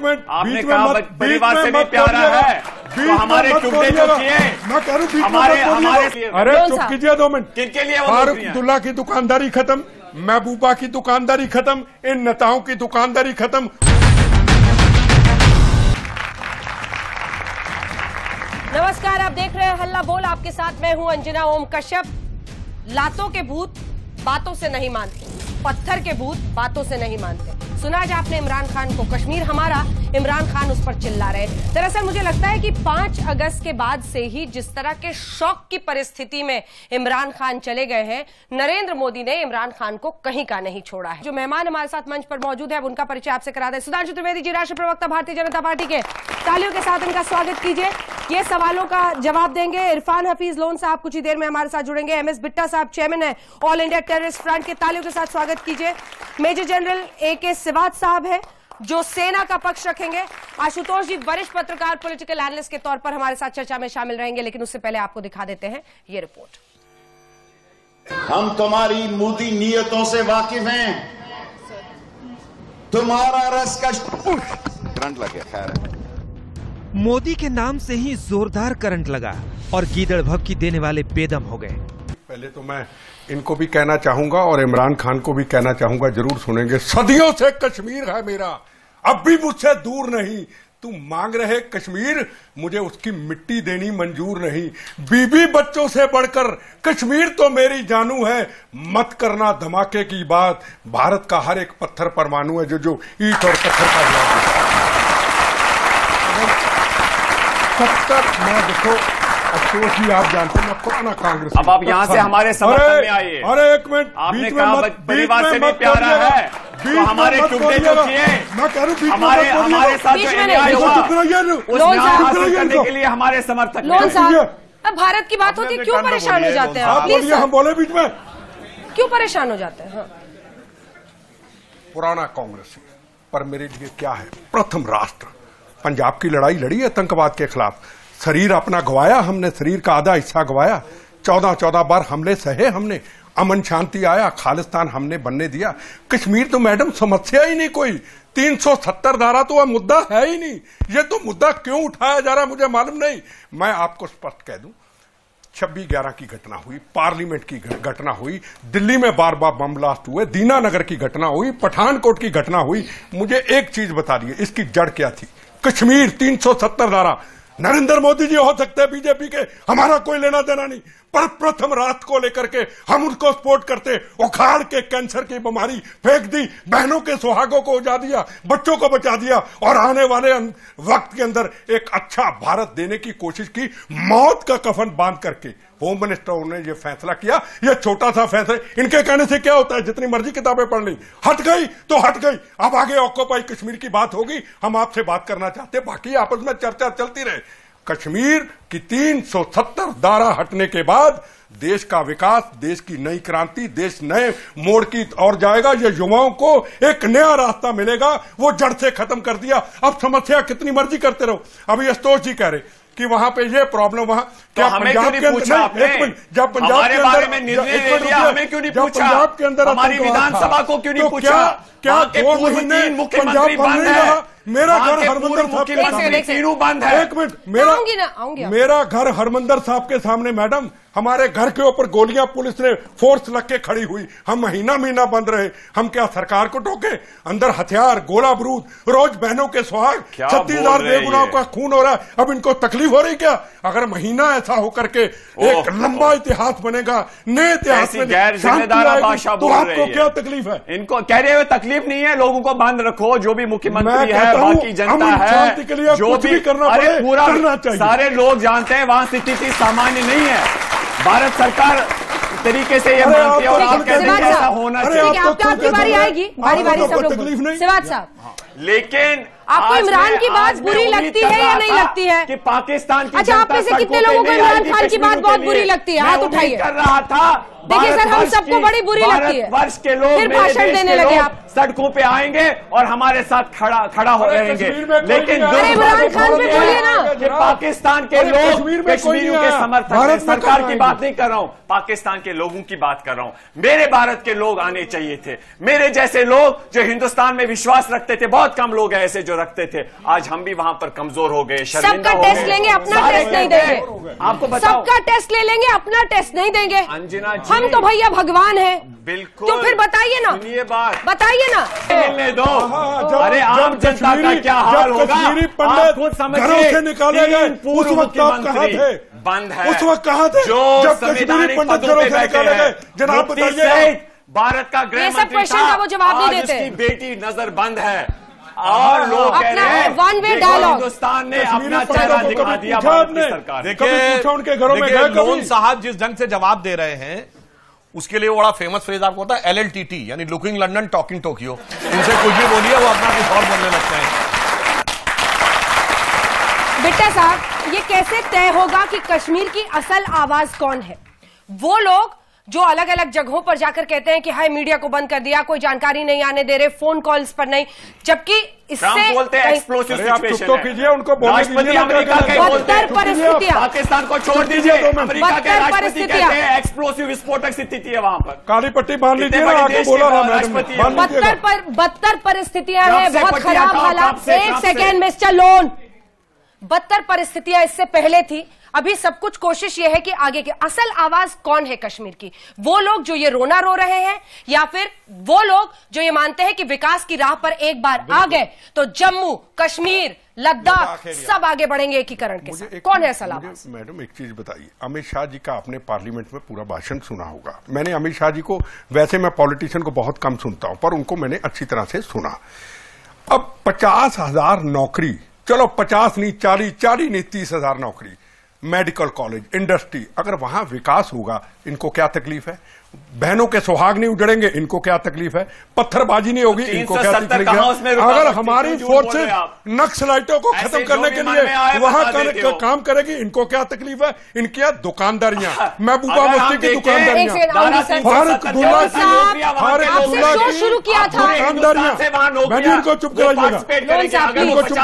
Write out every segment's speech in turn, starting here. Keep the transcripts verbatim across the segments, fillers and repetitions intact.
Minute, आपने कहा परिवार से भी प्यारा है, तो हमारे टुकड़े जो किए मैं कह रहा हूँ हमारे हमारे अरे चुप कीजिए दो मिनट। किनके लिए फारूक अब्दुल्ला की दुकानदारी खत्म, महबूबा की दुकानदारी खत्म, इन नेताओं की दुकानदारी खत्म। नमस्कार, आप देख रहे हैं हल्ला बोल। आपके साथ मैं हूं अंजना ओम कश्यप। लातों के भूत बातों से नहीं मानते, पत्थर के भूत बातों से नहीं मानते। सुना आज आपने इमरान खान को, कश्मीर हमारा, इमरान खान उस पर चिल्ला रहे। दरअसल मुझे लगता है कि पांच अगस्त के बाद से ही जिस तरह के शौक की परिस्थिति में इमरान खान चले गए हैं, नरेंद्र मोदी ने इमरान खान को कहीं का नहीं छोड़ा है। जो मेहमान हमारे साथ मंच पर मौजूद है, अब उनका परिचय आपसे करा दें। सुधांशु त्रिवेदी जी, राष्ट्रीय प्रवक्ता भारतीय जनता पार्टी के, तालियों के साथ इनका स्वागत कीजिए। ये सवालों का जवाब देंगे। इरफान हफीज लोन साहब कुछ ही देर में हमारे साथ जुड़ेंगे। एम एस बिट्टा साहब चेयरमैन है ऑल इंडिया टेररिस्ट फ्रंट के, तालियों के साथ स्वागत कीजिए। मेजर जनरल ए के सिवात साहब है जो सेना का पक्ष रखेंगे। आशुतोष जी वरिष्ठ पत्रकार, पॉलिटिकल एनालिस्ट के तौर पर हमारे साथ चर्चा में शामिल रहेंगे। लेकिन उससे पहले आपको दिखा देते हैं ये रिपोर्ट। हम तुम्हारी मोदी नीयतों से वाकिफ हैं, तुम्हारा रस का करंट लगे। खैर, मोदी के नाम से ही जोरदार करंट लगा और गीदड़ भभकी देने वाले बेदम हो गए। पहले तो मैं इनको भी कहना चाहूंगा और इमरान खान को भी कहना चाहूंगा, जरूर सुनेंगे। सदियों से कश्मीर है मेरा, अब भी मुझसे दूर नहीं। तुम मांग रहे कश्मीर, मुझे उसकी मिट्टी देनी मंजूर नहीं। बीबी बच्चों से बढ़कर कश्मीर तो मेरी जानू है। मत करना धमाके की बात, भारत का हर एक पत्थर परमाणु है जो जो ईंट और पत्थर का जवाब है। सत्तर मैं देखो अफसोस ही, आप जानते हैं मैं पुराना कांग्रेस। अब आप यहाँ से हमारे समर्थन में आइए। अरे एक मिनट, आपने कहा परिवार से भी प्यारा है, तो हमारे टुकड़े जो किए मैं कह रहा हूँ हमारे हमारे साथ जो अन्याय हुआ उस न्याय हासिल करने के लिए हमारे समर्थक। लोन साहब, अब भारत की बात होती है, क्यों परेशान हो जाते हैं? प्लीज हम बोले बीच में, क्यों परेशान हो जाते हैं? हाँ। पुराना कांग्रेस पर मेरे लिए क्या है, प्रथम राष्ट्र। पंजाब की लड़ाई लड़ी आतंकवाद के खिलाफ, शरीर अपना गवाया हमने, शरीर का आधा हिस्सा गवाया। चौदह चौदह बार हमले सहे हमने, अमन शांति आया, खालिस्तान हमने बनने दिया। कश्मीर तो मैडम समस्या ही नहीं कोई, तीन सौ सत्तर धारा तो वह मुद्दा है ही नहीं। ये तो मुद्दा क्यों उठाया जा रहा है मुझे मालूम नहीं। मैं आपको स्पष्ट कह दूं, छब्बीस ग्यारह की घटना हुई, पार्लियामेंट की घटना हुई, दिल्ली में बार बार बम ब्लास्ट हुए, दीनानगर की घटना हुई, पठानकोट की घटना हुई। मुझे एक चीज बता दिए, इसकी जड़ क्या थी? कश्मीर, तीन सौ सत्तर धारा। नरेंद्र मोदी जी हो सकते हैं बीजेपी के, हमारा कोई लेना देना नहीं, पर प्रथम राष्ट्र को लेकर के हम उनको सपोर्ट करते। उखाड़ के कैंसर की बीमारी फेंक दी, बहनों के सुहागों को उजा दिया, बच्चों को बचा दिया और आने वाले वक्त के अंदर एक अच्छा भारत देने की कोशिश की, मौत का कफन बांध करके। होम मिनिस्टर ने यह फैसला किया, यह छोटा सा फैसला, इनके कहने से क्या होता है, जितनी मर्जी किताबें पढ़ ली, हट गई तो हट गई। अब आगे ऑक्यूपाई कश्मीर की बात होगी, हम आपसे बात करना चाहते, बाकी आपस में चर्चा चलती रहे। कश्मीर की तीन सौ सत्तर धारा हटने के बाद देश का विकास, देश की नई क्रांति, देश नए मोड़ की ओर जाएगा। ये युवाओं को एक नया रास्ता मिलेगा, वो जड़ से खत्म कर दिया। अब समस्या कितनी मर्जी करते रहो। अभी आशुतोष जी कह रहे कि वहां पे ये प्रॉब्लम, वहां क्या हमें पंजाब क्यों के नहीं पूछा आपने? एक मिनट, जब पंजाब के बारे में निर्णय ले लिया, हमें क्यों नहीं पूछा? पंजाब के अंदर हमारी विधानसभा को क्यों नहीं पूछा? क्या दो महीने मुख्यमंत्री बंद है, मेरा घर हरमंदर साहब के सामने तीनों बंद है। एक मिनट, मेरा आऊंगी ना, आऊंगी। मेरा घर हरमंदर साहब के सामने मैडम, हमारे घर के ऊपर गोलियां पुलिस ने फोर्स लग के खड़ी हुई, हम महीना महीना बंद रहे। हम क्या सरकार को टोके? अंदर हथियार, गोला बारूद, रोज बहनों के सुहाग, छत्तीस हजार बेगुनाहों का खून हो रहा है। अब इनको तकलीफ हो रही क्या? अगर महीना ऐसा होकर के एक लंबा इतिहास बनेगा, नए इतिहास में गैर जिम्मेदार भाषा तो आपको क्या तकलीफ है? इनको कह रहे हुए तकलीफ नहीं है, लोगों को बंद रखो। जो भी मुख्यमंत्री है, बाकी जनता है, के लिए जो भी करना अरे पूरा करना चाहिए। सारे लोग जानते हैं वहां स्थिति सामान्य नहीं है। भारत सरकार तरीके से ये मानती है और आप कहते हैं ऐसा होना चाहिए। आपकी बारी आएगी, बारी बारी सब लोग। सिवात साहब, लेकिन आपको इमरान की बात बुरी लगती है या नहीं लगती है? कि पाकिस्तान की अच्छा, आप में से कितने लोगों को इमरान खान की बात बहुत बुरी लगती है? हाथ उठाइए। कर रहा था। देखिए सर, हम सबको बड़ी बुरी लगती है। वर्ष के लोग फिर भाषण देने लगे आप। सड़कों पे आएंगे और हमारे साथ खड़ा खड़ा हो रहेंगे। लेकिन इमरान खान पे बोलिए ना, कि पाकिस्तान के लोग कश्मीरियों के समर्थक हैं। सरकार की बात नहीं कर रहा हूं, पाकिस्तान के लोगों की बात कर रहा हूं। मेरे भारत के लोग आने चाहिए थे, मेरे जैसे लोग जो हिंदुस्तान में विश्वास रखते थे। बहुत कम लोग हैं ऐसे जो रखते थे। आज हम भी वहां पर कमजोर हो गए, शर्मिंदा हो गए। सबका टेस्ट लेंगे, अपना टेस्ट नहीं देंगे। आपको बताओ, सबका टेस्ट ले लेंगे, अपना टेस्ट नहीं देंगे। अंजना जी, हम तो भैया भगवान है। बिल्कुल, तो फिर बताइए ना, सुनिए बात, बताइए ना। मिलने दो। अरे आम जनता का क्या हाल होगा, आप खुद समझिए। से निकाले गए उस वक्त आप कहाँ थे? बंद है उस वक्त कहाँ थे जो जब संवैधानिक पंडित पदों पे से बैठे निकाले गए? हैं? जनाब मुफ्ती बताइए, सईद भारत का गृह ये सब मंत्री क्वेश्चन था, का वो जवाब नहीं आज देते। उसकी बेटी नजर बंद है और लोग कह अपना रहे हैं one way देखो, dialogue। हिंदुस्तान ने कश्मीरी अपना पंडितों चेहरा को दिखा कभी दिया पूछा भारत की आपने? सरकार। कभी पूछा उनके घरों में देखिए, गए कभी? लोन साहब जिस ढंग से जवाब दे रहे हैं उसके लिए बड़ा फेमस फ्रेज आपको होता है एल एल टी टी, यानी लुकिंग लंदन टॉकिंग टोक्यो। इनसे कुछ भी बोलिए वो अपना कुछ और बोलने लगते हैं। बिट्टा साहब, ये कैसे तय होगा कि कश्मीर की असल आवाज कौन है? वो लोग जो अलग अलग जगहों पर जाकर कहते हैं कि हाय मीडिया को बंद कर दिया, कोई जानकारी नहीं आने दे रहे, फोन कॉल्स पर नहीं, जबकि इससे बोलते हैं एक्सप्लोसिव सिचुएशन तो कीजिए, उनको बोलने राष्ट्रपति दीजिए ना, अमेरिका क्या के कहते बोलते हैं बदतर परिस्थितियां, पाकिस्तान को छोड़ दीजिए। अमेरिका के बदतर राष्ट्रपति परिस्थितियां, कहते हैं एक्सप्लोसिव विस्फोटक स्थिति है वहां पर। काली पट्टी बांध लीजिए कितने ना, बड़े आपको देश बोला के ना मैडम, राष्ट्रपति हैं। बांध लीजिएगा। बदतर पर बदतर परिस्थितियां कब हैं, से बहुत पटिया खराब कब हालात। से, एक कब से? सेकेंड मिस्टर लोन, बदतर परिस्थितियां इससे पहले थी। अभी सब कुछ कोशिश ये है कि आगे की असल आवाज कौन है कश्मीर की? वो लोग जो ये रोना रो रहे हैं, या फिर वो लोग जो ये मानते हैं कि विकास की राह पर एक बार आ गए तो जम्मू कश्मीर लद्दाख सब आगे बढ़ेंगे एकीकरण के साथ? कौन है असल आवाज? मैडम एक चीज बताइए, अमित शाह जी का आपने पार्लियामेंट में पूरा भाषण सुना होगा। मैंने अमित शाह जी को, वैसे मैं पॉलिटिशियन को बहुत कम सुनता हूं, पर उनको मैंने अच्छी तरह से सुना। अब पचास हजार नौकरी, चलो पचास नहीं, चालीस चालीस नहीं, तीस हजार नौकरी, मेडिकल कॉलेज, इंडस्ट्री, अगर वहां विकास होगा, इनको क्या तकलीफ है? बहनों के सुहाग नहीं उजड़ेंगे, इनको क्या तकलीफ है? पत्थरबाजी नहीं होगी, इनको क्या तकलीफ है? अगर हमारी फोर्सेस नक्सलाइटों को खत्म करने के लिए वहां का, काम करेगी, इनको क्या तकलीफ है? इनकी दुकानदारियां, महबूबा मुफ्ती की दुकानदारियां, फारूक अब्दुल्ला की फारूक शो शुरू किया था, दुकानदारियां, मैंने इनको चुप कराइएगा, इनको चुप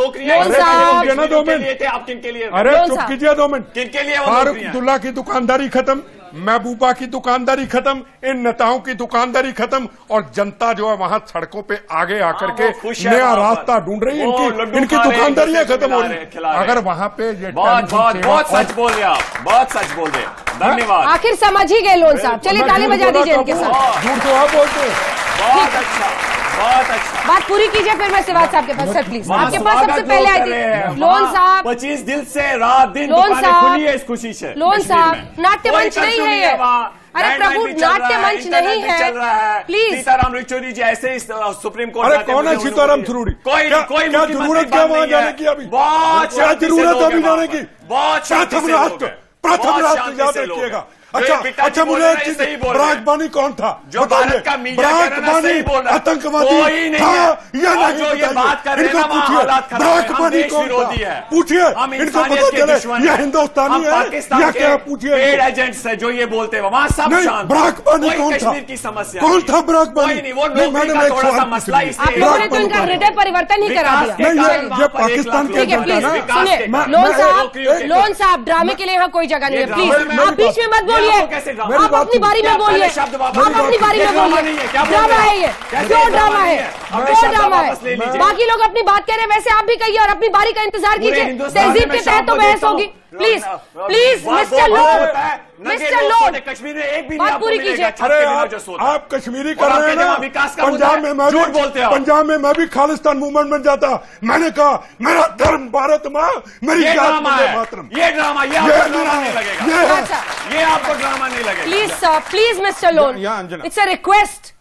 कराइएगा दो मिनट, अरे चुप कीजिए दो मिनट। फारूक अब्दुल्ला की दुकानदारी खत्म, महबूबा की दुकानदारी खत्म, इन नेताओं की दुकानदारी खत्म, और जनता जो है वहां सड़कों पे आगे आकर के नया रास्ता ढूंढ रही है। इनकी इनकी दुकानदारियां खत्म हो रही। अगर वहां पे ये बहुत बहुत बहुत सच बोल रहे आप, बहुत सच बोल रहे, धन्यवाद। आखिर समझ ही गए लोन साहब, चलिए ताली बजा दीजिए इनके साथ। झूठ तो आप बोलते हैं। बहुत अच्छा, बहुत अच्छा। बात पूरी कीजिए, फिर मैं सिवाज साहब के पास। सर प्लीज, आपके पास सबसे पहले आई थी लोन साहब। पच्चीस दिल से रात दिन लोन दुकानें साहब, खुली है इस खुशी से। लोन साहब, नाट्य कोई मंच नहीं कर्फ्यू है ये। वहाँ। अरे लैंडलाइन प्रभु, भी चल रहा नाट्य है, मंच इंटरनेट नहीं भी है। चल रहा है। प्लीज। सीताराम येचुरी जी ऐसे ही सुप्रीम कोर्ट अरे जाते कौन है हुए सीताराम उन्होंने- येचुरी? कोई क्या- कोई क्या मुख्यमंत्री जरूरत क्या बंद वहाँ नहीं है। जाने की अभी? बहुत क्या शांति से जरूरत लोग है अभी हैं जाने वहाँ की? पर। बहुत शांति प्रथम से लोग राष्ट्र, हैं। प्रथम बहुत राष्ट्र शांति याद से लोग रखिएगा। हैं। अच्छा जो पिताजी अच्छा, बोल मुझे रहे एक हैं, चीज, सही बोल रहे हैं। बराक बानी कौन था? जो भारत का मीडिया कह रहा है ना, सही बोल रहा है। आतंकवादी कोई नहीं था है। या और नहीं? जो ये बात कर रहे हैं इनको ना, वहाँ पूछिए, हालात खराब बराक है। हम बानी देश कौन विरोधी था? है। पूछिए, हम इनको इंसानियत पता के चले दुश्मन ये हैं। हिंदुस्तानी हम है पाकिस्तान या के क्या? पूछिए पेड एजेंट्स है जो ये बोलते हैं, वहाँ सब नहीं, शांत। बराक बानी कोई कौन था? कश्मीर की समस्या कौन नहीं। था बराक बानी? कोई नहीं, वो नहीं, नौकरी मैडम, का एक थोड़ा सा सवाल मसला पूछिए। इसलिए आप लोगों ने तो इनका हृदय परिवर्तन ही करा दिया। नहीं, ये- वहाँ ये पर एक पाकिस्तान लाख के ठीक है, लोग प्लीज ना? सुनिए। मैं- लोन मैं- साहब, नौकरियों के- लोन साहब, ड्रामे के लिए यहाँ कोई जगह नहीं है। ये प्लीज ड्रामे- आप बीच में मत बोलिए। आपको कैसे ड्रामा? आप अपनी बारी में बोलिए। आप अपनी बारी में बोलिए। ड्रामा है ये, क्यों ड्रामा है? क्यों ड्रामा है? बाकी लोग अपनी बात कह रहे हैं, वैसे आप भी कहिए और अपनी बारी का इंतजार कीजिए। तहजीब के तहत तो बहस होगी। Please please mister Lone, mister Lone, Kashmir में एक भी बात पूरी कीजिए। अरे आप, आप कश्मीरी कर रहे हैं ना? विकास का पंजाब में मैं झूठ भी बोलते हो। पंजाब में मैं भी खालिस्तान मूवमेंट में जाता। मैंने कहा मेरा धर्म भारत माँ, मेरी ये जात ड्रामा मुझे है, मातरम। ये ड्रामा, ये ये आपको ड्रामा ड्रामा नहीं है, लगेगा। ये है। अच्छा, ये आपको ड्रामा नहीं लगेगा। Please sir, please mister Lone, या अंजना। It's a request.